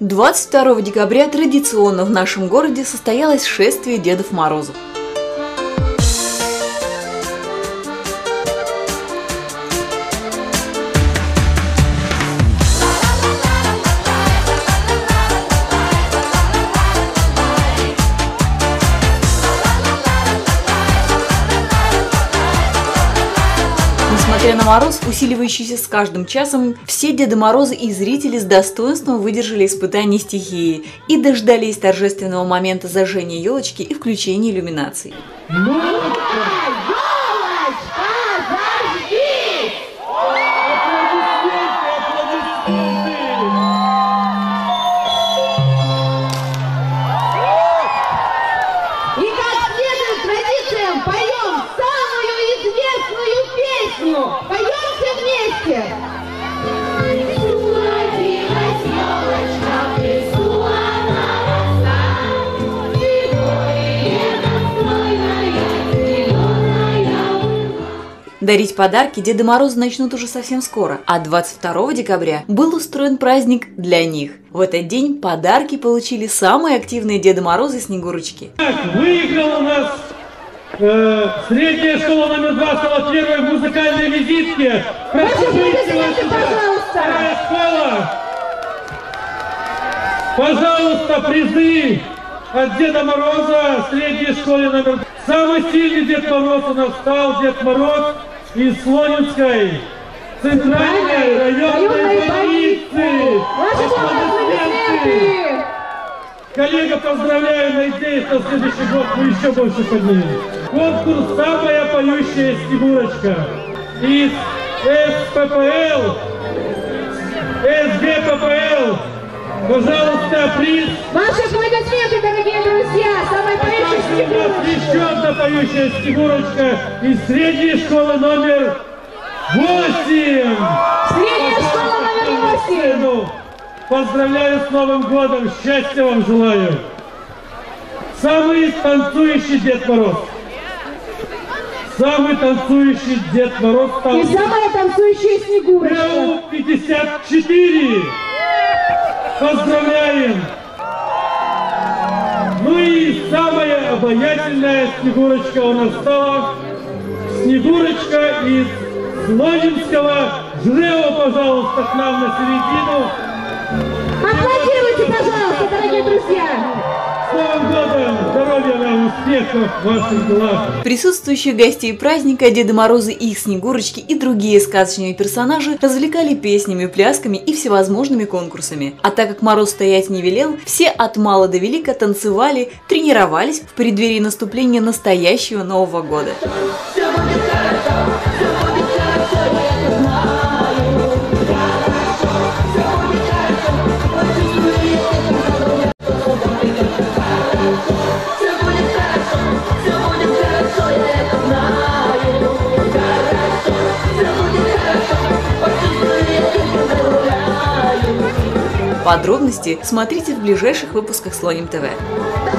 22 декабря традиционно в нашем городе состоялось шествие Дедов Морозов. Несмотря на мороз, усиливающийся с каждым часом, все Деды Морозы и зрители с достоинством выдержали испытания стихии и дождались торжественного момента зажжения елочки и включения иллюминаций. Поемте вместе! Дарить подарки Деды Морозы начнут уже совсем скоро, а 22 декабря был устроен праздник для них. В этот день подарки получили самые активные Деды Морозы и Снегурочки. Выиграл у нас средняя школа номер 2 стала первой в музыкальной визитке. Вторая школа. Пожалуйста, призы от Деда Мороза средней школы номер 2. Самый сильный Дед Мороз у нас стал Дед Мороз из Слонинской центральной районной больницы. Коллега, поздравляю, надеюсь, на следующий год мы еще больше поднимем. Конкурс «Самая поющая Снегурочка» из СППЛ, СГППЛ. Пожалуйста, приз. Ваши аплодисменты, дорогие друзья! Самая поющая Снегурочка. Еще одна поющая Снегурочка из средней школы номер 8. Средняя школа номер 8. Поздравляю с Новым годом, счастья вам желаю. Самый танцующий Дед Мороз. Самый танцующий Дед Мороз стал... И самая танцующая Снегурочка. 54. Поздравляем. Ну и самая обаятельная Снегурочка у нас стала Снегурочка из Слонинского. Жрева, пожалуйста, к нам на середину. Аплодируйте, пожалуйста, дорогие друзья! С Новым годом! Здоровья вам, успехов в ваших делах! Присутствующих гостей праздника Деды Морозы и их Снегурочки и другие сказочные персонажи развлекали песнями, плясками и всевозможными конкурсами. А так как Мороз стоять не велел, все от мала до велика танцевали, тренировались в преддверии наступления настоящего Нового года. Подробности смотрите в ближайших выпусках Слоним ТВ.